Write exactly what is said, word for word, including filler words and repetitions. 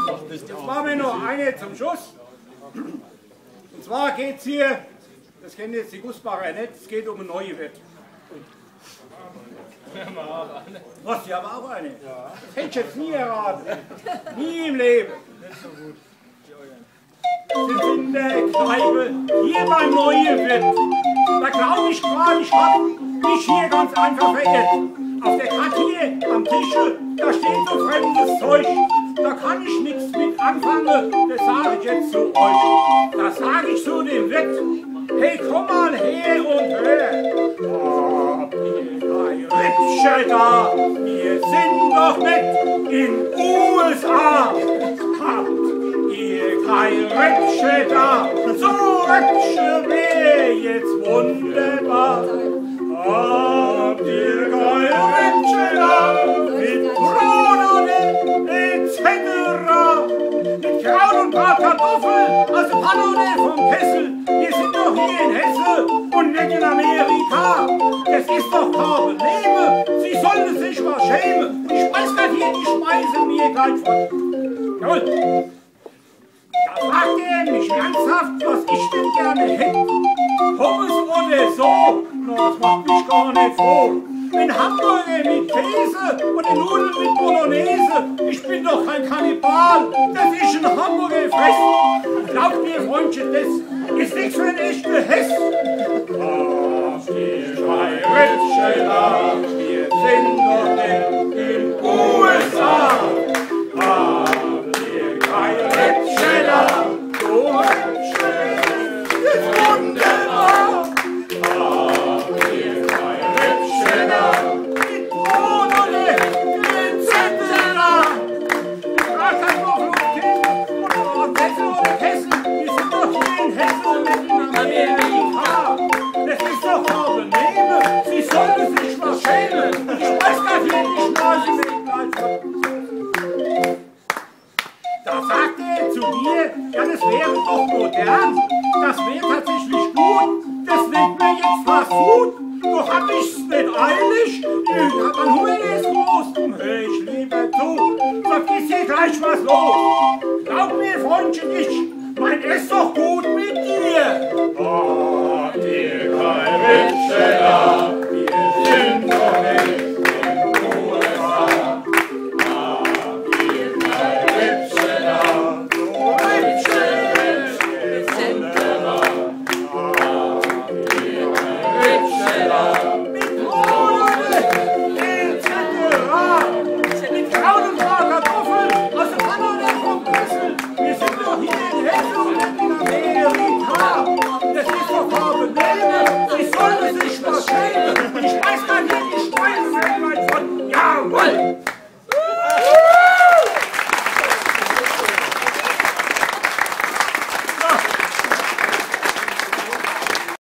Jetzt machen wir noch eine zum Schluss. Und zwar geht es hier, das kennen jetzt die Gussbacher nicht, es geht um eine neue Wette. Was, die haben auch eine? Ja. Das hätte ich jetzt nie erraten. Nie im Leben. Sind in der Kneipe hier beim neuen Wirt. Da glaube ich gerade, ich habe mich hier ganz einfach verirrt. Auf der Karte hier am Tische, da steht so fremdes Zeug. Da kann ich nichts mit anfangen, das sage ich jetzt zu euch. Da sage ich zu dem Wirt, hey, komm mal her und hör. Habt ihr kein Rippchen da? Wir sind doch nicht in U S A. Habt ihr kein Rippchen da? So Rippchen wär jetzt wunderbar. Habt ihr kein Rippchen da? Mit Brot und et cetera. Mit Kraut und Bratkartoffel, also Pannone vom Kessel. Wir sind doch hier in Hesse und nicht in Amerika. Das ist doch Probleme. Sie sollen sich mal schämen. Ich weiß grad hier, die schmeißen mir gleich fort. Jawohl. Da fragt er mich ernsthaft, was ich denn gerne hätte. Pommes oder so, na, das macht mich gar nicht froh. Ein Hamburger mit Käse und eine Nudeln mit Bolognese. Ich bin doch kein Kannibal, das ist ein Hamburger Fest. Glaubt mir, Freundchen, das ist nichts für einen echten Hess. Ach, die drei Rippchen da, wir sind doch nicht in U S A. Habt ihr kein Rippchen da, so Rippchen ist wunderbar. Habt ihr kein Rippchen da, mit Brot und et cetera. Bratkartoffel und Käse und Kessel oder Kessel, wir sind doch hier in Hessen und nicht in Amerika. Das ist doch Probleme, sie sollten sich mal schämen. Ich weiß gar nicht, wie Schnauze mit gleich. Da sagt er zu mir, ja, das wäre doch modern, das wäre tatsächlich gut, das nennt man jetzt Fast Food. Doch hab ich's nicht eilig, ich hab ein Hunger ist groß, hör ich lieber zu, sonst ist hier gleich was los.